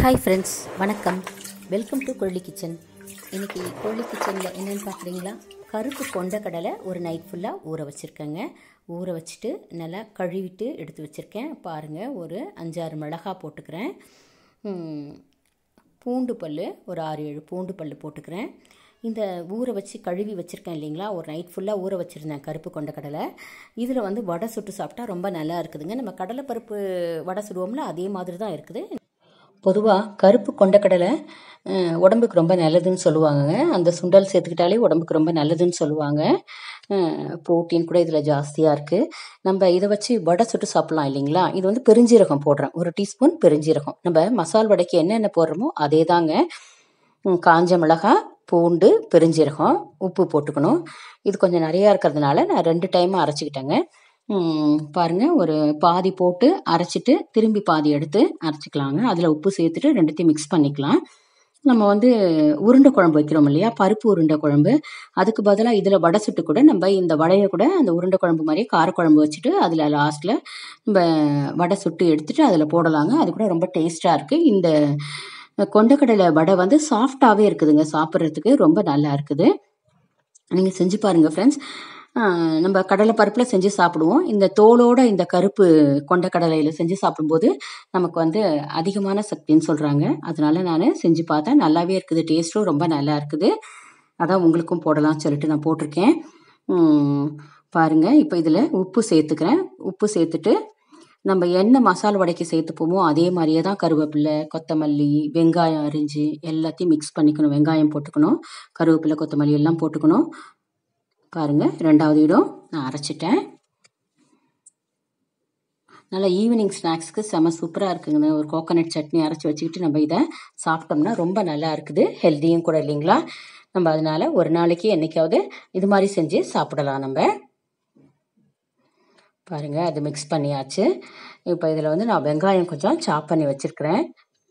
Hi friends, வணக்கம். Welcome to Kolli kitchen. இன்றைக்கி கொள்ளி கிச்சனில் என்னென்னு பார்க்குறீங்களா? கருப்பு கொண்டக்கடலை ஒரு நைட் ஃபுல்லாக ஊற வச்சுருக்கேங்க. ஊற வச்சுட்டு நல்லா கழுவிட்டு எடுத்து வச்சுருக்கேன். பாருங்கள், ஒரு 5-6 மிளகாய் போட்டுக்கிறேன். பூண்டு பல் ஒரு 6-7 பூண்டு பல் போட்டுக்கிறேன். இந்த ஊற வச்சு கழுவி வச்சுருக்கேன் இல்லைங்களா, ஒரு நைட் ஃபுல்லாக ஊற வச்சுருந்தேன் கருப்பு கொண்டக்கடலை. இதில் வடை சுட்டு சாப்பிட்டா ரொம்ப நல்லா இருக்குதுங்க. நம்ம கடலைப்பருப்பு வடை சுடுவோம்ல, அதே மாதிரி தான் இருக்குது. பொதுவாக கருப்பு கொண்டக்கடலை உடம்புக்கு ரொம்ப நல்லதுன்னு சொல்லுவாங்க. அந்த சுண்டல் சேர்த்துக்கிட்டாலே உடம்புக்கு ரொம்ப நல்லதுன்னு சொல்லுவாங்க. ப்ரோட்டீன் கூட இதில் ஜாஸ்தியாக இருக்குது. நம்ம இதை வச்சு வடை சுட்டு சாப்பிட்லாம் இல்லைங்களா. இது பெருஞ்சீரகம் போடுறேன், 1 டீஸ்பூன் பெருஞ்சீரகம். நம்ம மசால் வடைக்கு என்னென்ன போடுறோமோ அதே தாங்க. காஞ்ச மிளகாய், பூண்டு, பெருஞ்சீரகம், உப்பு போட்டுக்கணும். இது கொஞ்சம் நிறையா இருக்கிறதுனால நான் 2 டைமாக அரைச்சிக்கிட்டேங்க. பாருங்கள், ஒரு பாதி போட்டு அரைச்சிட்டு திரும்பி பாதி எடுத்து அரைச்சிக்கலாங்க. அதில் உப்பு சேர்த்துட்டு 2த்தையும் மிக்ஸ் பண்ணிக்கலாம். நம்ம உருண்டை குழம்பு வைக்கிறோம் இல்லையா, பருப்பு உருண்டை குழம்பு, அதுக்கு பதிலாக இதில் வடை சுட்டு கூட நம்ம இந்த வடையை கூட அந்த உருண்டை குழம்பு மாதிரியே காரக்குழம்பு வச்சுட்டு அதில் லாஸ்ட்டில் நம்ம வடை சுட்டு எடுத்துகிட்டு அதில் போடலாங்க. அது கூட ரொம்ப டேஸ்ட்டாக இருக்குது. இந்த கொண்டக்கடலை வடை சாஃப்டாகவே இருக்குதுங்க, சாப்பிட்றதுக்கு ரொம்ப நல்லா இருக்குது. நீங்கள் செஞ்சு பாருங்கள் ஃப்ரெண்ட்ஸ். நம்ம கடலை பருப்பில் செஞ்சு சாப்பிடுவோம். இந்த தோலோட இந்த கருப்பு கொண்டக்கடலையில் செஞ்சு சாப்பிடும்போது நமக்கு அதிகமான சக்தின்னு சொல்கிறாங்க. அதனால நான் செஞ்சு பார்த்தேன், நல்லாவே இருக்குது. டேஸ்ட்டும் ரொம்ப நல்லா இருக்குது. அதான் உங்களுக்கும் போடலாம்னு சொல்லிட்டு நான் போட்டிருக்கேன். பாருங்கள், இப்போ இதில் உப்பு சேர்த்துக்கிறேன். உப்பு சேர்த்துட்டு நம்ம என்ன மசாலா வடைக்கு சேர்த்துப்போமோ அதே மாதிரியே தான் கருவேப்பிலை, கொத்தமல்லி, வெங்காயம் அரிஞ்சு எல்லாத்தையும் மிக்ஸ் பண்ணிக்கணும். வெங்காயம் போட்டுக்கணும், கருவேப்பிலை, கொத்தமல்லி எல்லாம் போட்டுக்கணும். பாருங்கள், 2வது இடம் நான் அரைச்சிட்டேன். நல்லா ஈவினிங் ஸ்நாக்ஸ்க்கு செம சூப்பராக இருக்குங்க. ஒரு கோகோனட் சட்னி அரைச்சி வச்சுக்கிட்டு நம்ம இதை சாப்பிட்டோம்னா ரொம்ப நல்லா இருக்குது. ஹெல்த்தியும் கூட இல்லைங்களா. நம்ம அதனால் ஒரு நாளைக்கு என்றைக்காவது இது மாதிரி செஞ்சு சாப்பிடலாம். நம்ம பாருங்கள், அது மிக்ஸ் பண்ணியாச்சு. இப்போ இதில் நான் வெங்காயம் கொஞ்சம் சாப் பண்ணி வச்சுருக்கிறேன்.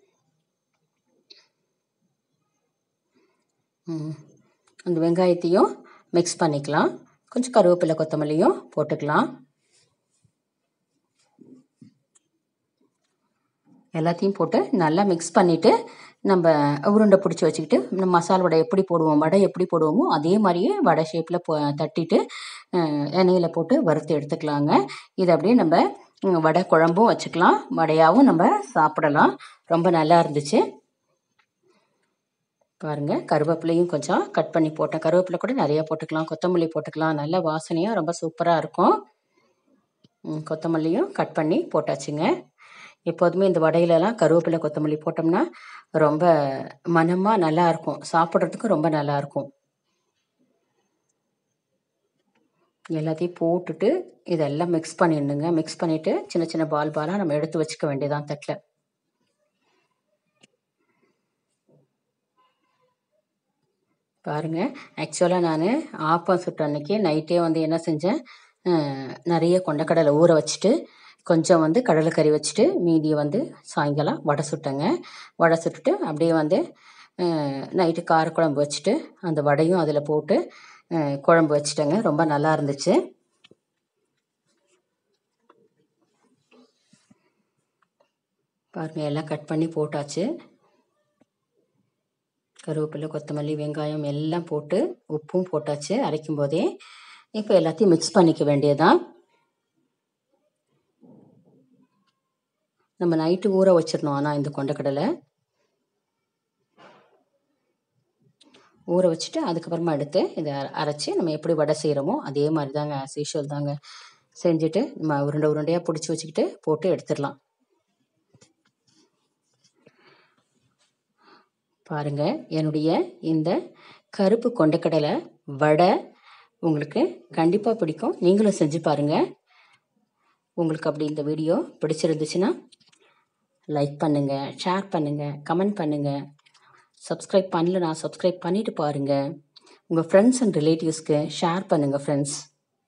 அந்த வெங்காயத்தையும் மிக்ஸ் பண்ணிக்கலாம். கொஞ்சம் கருவேப்பிலை, கொத்தமல்லியும் போட்டுக்கலாம். எல்லாத்தையும் போட்டு நல்லா மிக்ஸ் பண்ணிவிட்டு நம்ம உருண்டை பிடிச்சி வச்சுக்கிட்டு நம்ம மசாலா வடை எப்படி போடுவோம், வடை எப்படி போடுவோமோ அதே மாதிரியே வடை ஷேப்பில் தட்டிட்டு எண்ணெயில் போட்டு வறுத்து எடுத்துக்கலாங்க. இது அப்படியே நம்ம வடை குழம்பும் வச்சுக்கலாம், வடையாகவும் நம்ம சாப்பிடலாம். ரொம்ப நல்லா இருந்துச்சு. பாருங்கள், கருவேப்பிலையும் கொஞ்சம் கட் பண்ணி போட்டேன். கருவேப்பிலை கூட நிறையா போட்டுக்கலாம், கொத்தமல்லி போட்டுக்கலாம். நல்ல வாசனையாக ரொம்ப சூப்பராக இருக்கும். கொத்தமல்லியும் கட் பண்ணி போட்டாச்சுங்க. எப்போதுமே இந்த வடையிலலாம் கருவேப்பிலை, கொத்தமல்லி போட்டோம்னா ரொம்ப மணமாக நல்லாயிருக்கும், சாப்பிட்றதுக்கும் ரொம்ப நல்லாயிருக்கும். எல்லாத்தையும் போட்டுட்டு இதெல்லாம் மிக்ஸ் பண்ணிடணுங்க. மிக்ஸ் பண்ணிவிட்டு சின்ன சின்ன பாலாக நம்ம எடுத்து வச்சுக்க வேண்டியதான் தட்டில். பாருங்கள், ஆக்சுவலாக நான் ஆப்பம் சுட்ட அன்னைக்கு நைட்டே என்ன செஞ்சேன், நிறைய கொண்டக்கடலை ஊற வச்சுட்டு கொஞ்சம் கடலைக்கறி வச்சுட்டு மீதியை சாயங்காலம் வடை சுட்டேங்க. வடை சுட்டுட்டு அப்படியே நைட்டு காரக்குழம்பு வச்சுட்டு அந்த வடையும் அதில் போட்டு குழம்பு வச்சுட்டேங்க. ரொம்ப நல்லா இருந்துச்சு. பாருங்கள், எல்லாம் கட் பண்ணி போட்டாச்சு. கருவேப்பிலை, கொத்தமல்லி, வெங்காயம் எல்லாம் போட்டு உப்பும் போட்டாச்சு அரைக்கும் போதே. இப்போ எல்லாத்தையும் மிக்ஸ் பண்ணிக்க வேண்டியதான். நம்ம நைட்டு ஊற வச்சிடணும். ஆனால் இந்த கொண்டக்கடலை ஊற வச்சுட்டு அதுக்கப்புறமா எடுத்து இதை அரைச்சி நம்ம எப்படி வடை செய்கிறோமோ அதே மாதிரி தாங்க, ஆஸ் யூஷுவல் தாங்க செஞ்சுட்டு நம்ம உருண்டையாக பிடிச்சி வச்சுக்கிட்டு போட்டு எடுத்துடலாம். பாருங்கள், என்னுடைய இந்த கருப்பு கொண்டக்கடலை வடை உங்களுக்கு கண்டிப்பாக பிடிக்கும். நீங்களும் செஞ்சு பாருங்கள். உங்களுக்கு அப்படி இந்த வீடியோ பிடிச்சிருந்துச்சுன்னா லைக் பண்ணுங்கள், ஷேர் பண்ணுங்கள், கமெண்ட் பண்ணுங்கள். சப்ஸ்கிரைப் பண்ணலனா சப்ஸ்கிரைப் பண்ணிவிட்டு பாருங்கள். உங்கள் ஃப்ரெண்ட்ஸ் அண்ட் ரிலேட்டிவ்ஸ்க்கு ஷேர் பண்ணுங்கள் ஃப்ரெண்ட்ஸ்.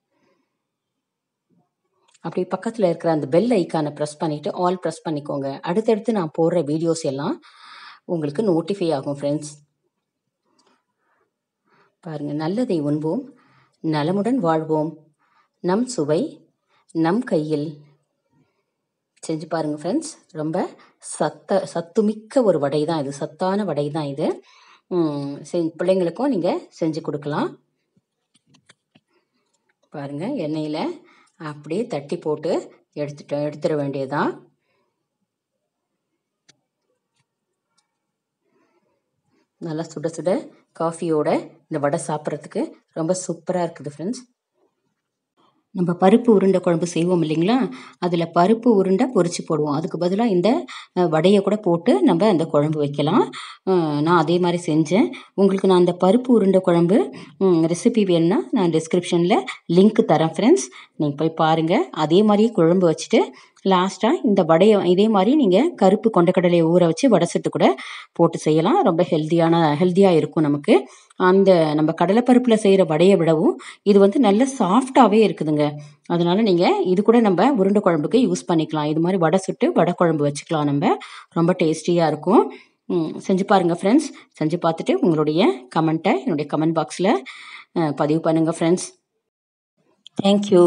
அப்படி பக்கத்தில் இருக்கிற அந்த பெல் ஐக்கானை ப்ரெஸ் பண்ணிவிட்டு ஆல் ப்ரெஸ் பண்ணிக்கோங்க. அடுத்தடுத்து நான் போடுற வீடியோஸ் எல்லாம் உங்களுக்கு நோட்டிஃபை ஆகும் ஃப்ரெண்ட்ஸ். பாருங்கள், நல்லதை உண்போம், நலமுடன் வாழ்வோம், நம் சுவை நம் கையில். செஞ்சு பாருங்கள் ஃப்ரெண்ட்ஸ், ரொம்ப சத்துமிக்க ஒரு வடை தான் இது, சத்தான வடை தான் இது. பிள்ளைங்களுக்கும் நீங்கள் செஞ்சு கொடுக்கலாம். பாருங்கள், எண்ணெயில் அப்படியே தட்டி போட்டு எடுத்துட வேண்டியதுதான். நல்லா சுட சுட காஃபியோட இந்த வடை சாப்பிட்றதுக்கு ரொம்ப சூப்பராக இருக்குது ஃப்ரெண்ட்ஸ். நம்ம பருப்பு உருண்டை குழம்பு செய்வோம் இல்லைங்களா, அதில் பருப்பு உருண்டை பொரிச்சு போடுவோம். அதுக்கு பதிலாக இந்த வடையை கூட போட்டு நம்ம அந்த குழம்பு வைக்கலாம். நான் அதே மாதிரி செஞ்சேன். உங்களுக்கு நான் அந்த பருப்பு உருண்டை குழம்பு ரெசிபி வேணும்னா நான் டிஸ்கிரிப்ஷனில் லிங்க் தரேன் ஃப்ரெண்ட்ஸ். நீங்கள் போய் பாருங்கள். அதே மாதிரியே குழம்பு வச்சுட்டு லாஸ்ட்டாக இந்த வடையை இதே மாதிரி நீங்கள் கருப்பு கொண்டக்கடலையை ஊற வச்சு வடை சுட்டு கூட போட்டு செய்யலாம். ரொம்ப ஹெல்த்தியாக இருக்கும் நமக்கு. அந்த நம்ம கடலைப்பருப்பில் செய்கிற வடையை விடவும் இது வந்து நல்ல சாஃப்டாகவே இருக்குதுங்க. அதனால் நீங்கள் இது கூட நம்ம உருண்டை குழம்புக்கு யூஸ் பண்ணிக்கலாம். இது மாதிரி வடை சுட்டு வடை குழம்பு வச்சுக்கலாம் நம்ம. ரொம்ப டேஸ்டியாக இருக்கும். செஞ்சு பாருங்கள் ஃப்ரெண்ட்ஸ். செஞ்சு பார்த்துட்டு உங்களுடைய கமெண்ட்டை என்னுடைய கமெண்ட் பாக்ஸில் பதிவு பண்ணுங்கள் ஃப்ரெண்ட்ஸ். தேங்க்யூ.